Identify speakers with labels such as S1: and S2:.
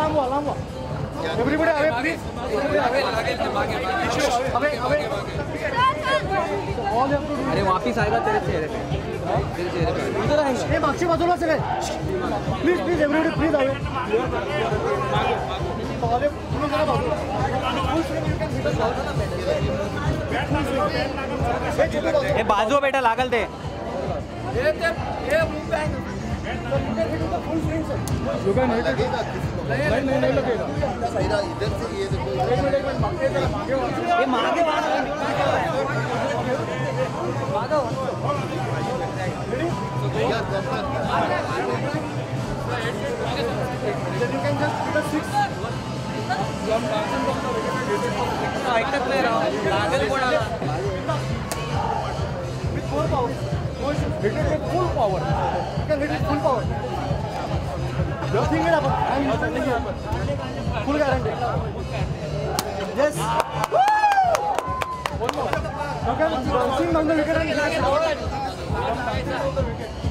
S1: Alarm. Everybody away, please. Away. All you have to do.
S2: अरे वापिस आएगा तेरे चेहरे पे, तेरे चेहरे पे इधर आएगा।
S1: ये मागच्या बाजूला चले. Please, everybody, please away. away. पूर्ण जरा बाजूला.
S2: हे बाजू बेटा लागल ते.
S1: नहीं लगेगा. इधर से ये देखो.
S2: ये मागे ऐकत नाही राव. लागेल कोणाला.
S1: With full power. Hit it with full power. You can hit it full power. Nothing will happen. I am nothing will happen. Full guarantee. Yes. One more. You can bouncing down the wicket and